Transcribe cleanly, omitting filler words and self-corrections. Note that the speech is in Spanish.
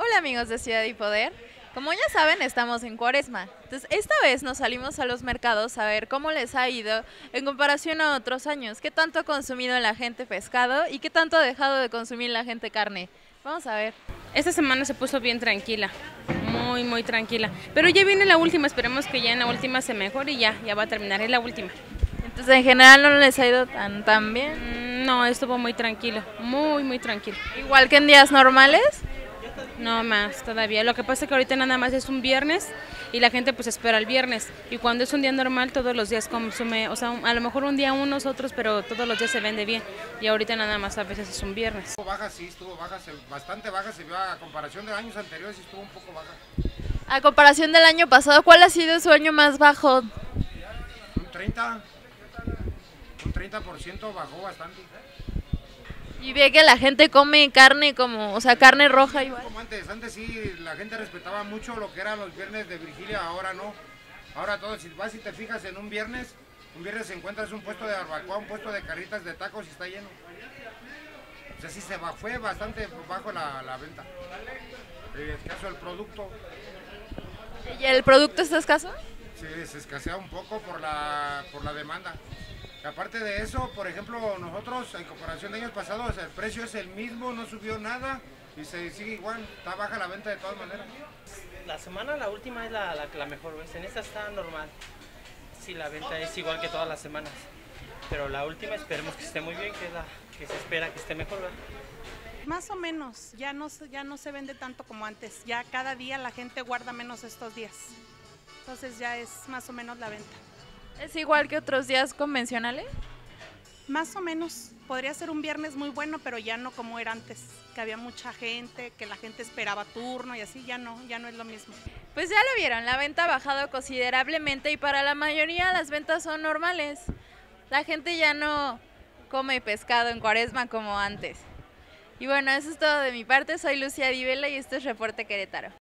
Hola amigos de Ciudad y Poder. Como ya saben, estamos en Cuaresma. Entonces, esta vez nos salimos a los mercados a ver cómo les ha ido en comparación a otros años. ¿Qué tanto ha consumido la gente pescado y qué tanto ha dejado de consumir la gente carne? Vamos a ver. Esta semana se puso bien tranquila, muy tranquila. Pero ya viene la última, esperemos que ya en la última se mejore y ya va a terminar, es la última. Entonces, en general no les ha ido tan bien. No, estuvo muy tranquilo, muy tranquilo. Igual que en días normales. No más todavía. Lo que pasa es que ahorita nada más es un viernes y la gente pues espera el viernes. Y cuando es un día normal todos los días consume, o sea, a lo mejor un día unos, otros, pero todos los días se vende bien. Y ahorita nada más a veces es un viernes. Estuvo baja, bastante baja, se vio a comparación de años anteriores y estuvo un poco baja. A comparación del año pasado, ¿cuál ha sido su año más bajo? Un 30% bajó bastante. Y ve que la gente come carne como, o sea, carne roja igual. Como antes sí la gente respetaba mucho lo que eran los viernes de Virgilia, ahora no. Ahora todo, si vas y te fijas en un viernes encuentras un puesto de barbacoa, un puesto de carritas de tacos y está lleno. O sea, sí fue bastante bajo la venta. Escaso el producto. ¿Y el producto está escaso? Sí, se escasea un poco por la demanda. Y aparte de eso, por ejemplo, nosotros en comparación de años pasados, el precio es el mismo, no subió nada y se sigue igual, está baja la venta de todas maneras. La última es la mejor, ¿ves? En esta está normal. Sí, la venta es igual que todas las semanas. Pero la última esperemos que esté muy bien, que es la que se espera que esté mejor, ¿verdad? Más o menos, ya no se vende tanto como antes, ya cada día la gente guarda menos estos días, entonces ya es más o menos la venta. ¿Es igual que otros días convencionales? Más o menos, podría ser un viernes muy bueno, pero ya no como era antes, que había mucha gente, que la gente esperaba turno y así, ya no es lo mismo. Pues ya lo vieron, la venta ha bajado considerablemente y para la mayoría las ventas son normales. La gente ya no come pescado en Cuaresma como antes. Y bueno, eso es todo de mi parte, soy Lucia Divela y esto es Reporte Querétaro.